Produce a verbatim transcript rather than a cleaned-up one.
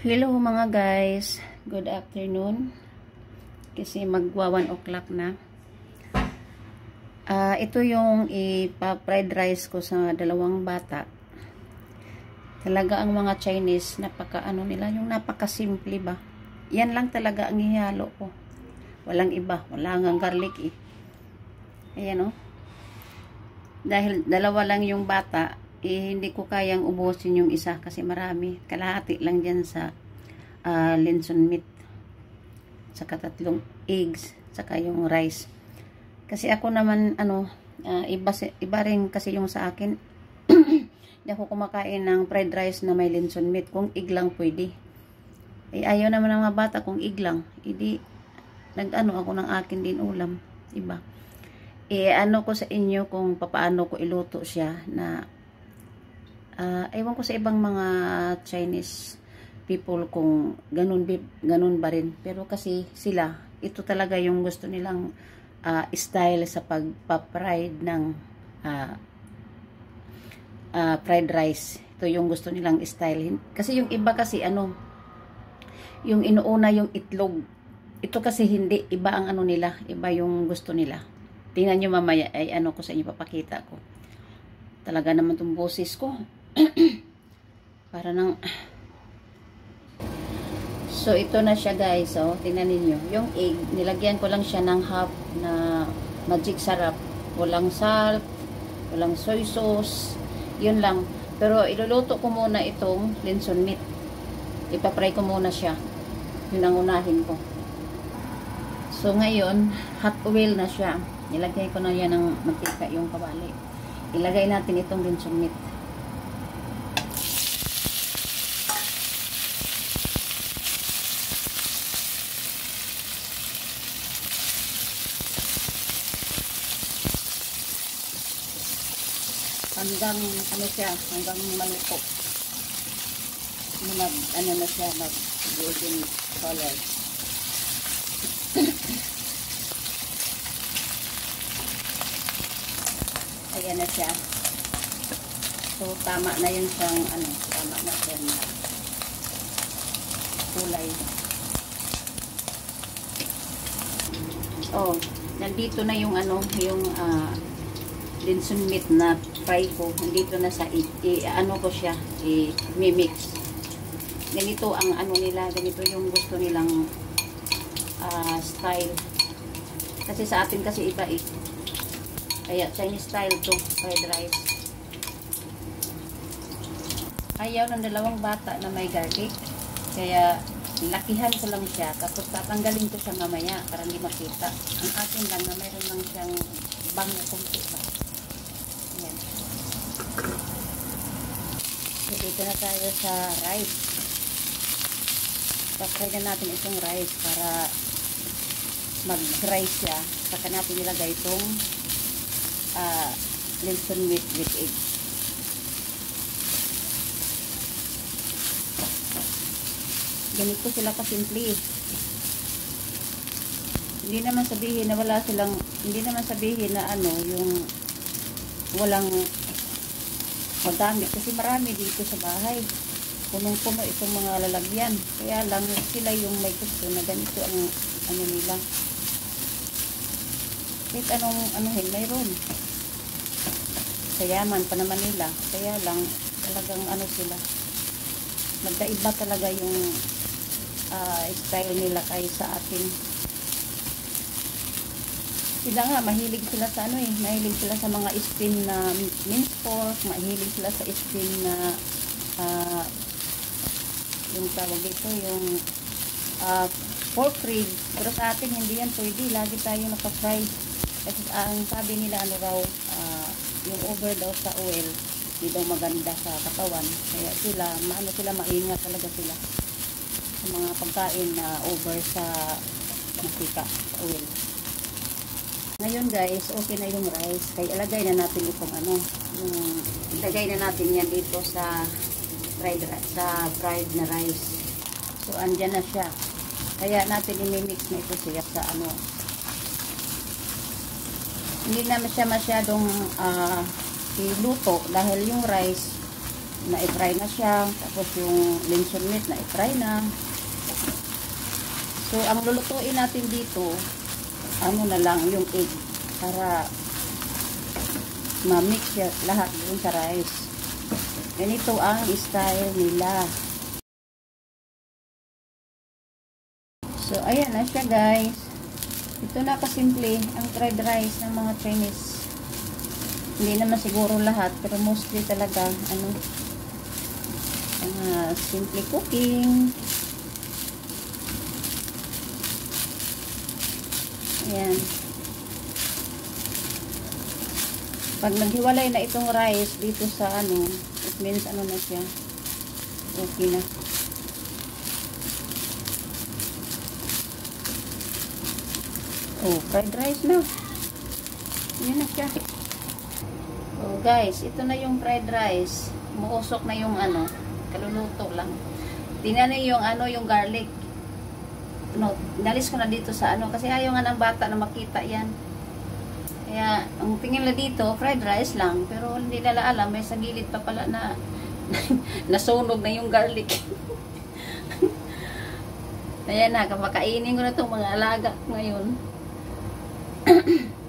Hello mga guys, good afternoon. Kasi magwa one o'clock na. Uh, ito yung ipa-fried rice ko sa dalawang bata. Talaga ang mga Chinese, napaka ano nila, yung napaka simple ba. Yan lang talaga ang ihalo ko. Walang iba, wala nga garlic eh. Ayan o. Oh. Dahil dalawa lang yung bata, eh, hindi ko kayang ubusin yung isa kasi marami. Kalahati lang dyan sa uh, luncheon meat. Saka tatlong eggs. Saka yung rice. Kasi ako naman, ano, uh, iba, iba rin kasi yung sa akin. Hindi ako kumakain ng fried rice na may luncheon meat. Kung egg lang pwede. Eh, ayaw naman ng mga bata kung egg lang. Hindi, nag-ano ako ng akin din ulam. Iba. Eh, ano ko sa inyo kung papaano ko iluto siya na Uh, ewan ko sa ibang mga Chinese people kung ganun, ganun ba rin. Pero kasi sila, ito talaga yung gusto nilang uh, style sa pagpa-fried ng uh, uh, fried rice. Ito yung gusto nilang style. Kasi yung iba kasi ano, yung inuuna yung itlog. Ito kasi hindi, iba ang ano nila, iba yung gusto nila. Tingnan nyo mamaya, ay ano ko sa inyo, papakita ko. Talaga naman itong boses ko. Para nang so ito na siya guys, oh, tingnan niyo yung egg, nilagyan ko lang siya ng half na magic sarap, walang salt, walang soy sauce, yun lang. Pero iluluto ko muna itong luncheon meat, ipapry ko muna siya, yun ang unahin ko. So ngayon hot oil na siya, nilagay ko na yan ng mantika yung kawali, ilagay natin itong luncheon meat. Hanggang ano siya, hanggang maluto. Mag, ano na siya, mag golden color. Ayan na siya. So tama na yun siyang ano, tama na siya na kulay. Oh, nandito na yung ano, yung ah uh, luncheon meat na fry ko. Dito na sa i, i ano ko siya, i-mix. Ganito ang ano nila, ganito yung gusto nilang uh, style. Kasi sa atin kasi iba eh. Kaya Chinese style to, fried rice. Ayaw ng dalawang bata na may garlic. Kaya lakihan ko lang siya. Tapos tatanggalin ko siya mamaya para hindi makita. Ang akin lang na mayroon lang siyang bango kunti ba. Ayan. So, dito na tayo sa rice. Pasay na natin itong rice para mag-dry siya. Saka natin ilagay itong uh, luncheon meat with egg. Ganito sila kasimple. Hindi naman sabihin na wala silang, hindi naman sabihin na ano, yung walang magamit. Kasi marami dito sa bahay. Punong-puno itong mga lalagyan. Kaya lang sila yung may gusto na ganito ang ano nila. Kahit anong anuhin, mayroon. Kayaman pa naman nila. Kaya lang talagang ano sila. Nagkaiba talaga yung uh, style nila kaysa atin. Sila nga, mahilig sila sa ano eh, mahilig sila sa mga steam na minced pork, mahilig sila sa steam na uh, yung tawag ito, yung uh, pork ribs. Pero sa atin, hindi yan pwede, lagi tayo naka-fry. Kasi uh, ang sabi nila, ano raw, uh, yung over daw sa oil, hindi daw maganda sa katawan. Kaya sila, maano sila, maingat talaga sila sa mga pagkain na over sa mantika, sa oil. Ngayon guys, okay na yung rice. Kaya ilagay na natin itong ano, yung, ilagay na natin yan dito sa fried, sa fried na rice. So, andyan na siya. Kaya natin i-mix na ito siya sa ano. Hindi na siya masyadong uh, iluto dahil yung rice na-fry na siya. Tapos yung luncheon meat na-fry na. So, ang lulutuin natin dito, ano na lang, yung egg. Para ma-mix siya lahat dun sa rice. Ganito ang style nila. So, ayan na siya guys. Ito na kasimple ang fried rice ng mga Chinese. Hindi naman siguro lahat, pero mostly talaga, ano, uh, simple cooking. Ayan. Pag naghiwalay na itong rice dito sa ano, it means ano na siya, okay na. Oh, fried rice na. Yan na siya. Oh, guys, ito na yung fried rice. Muusok na yung ano, kaluluto lang. Tingnan niyo yung ano, yung garlic. No, inalis ko na dito sa ano, kasi ayaw nga ng bata na makita yan. Kaya, ang tingin na dito, fried rice lang. Pero hindi nila alam, may sa gilid pa pala na nasunog na yung garlic. Ayan na, kapakainin ko na itong mga alaga ngayon.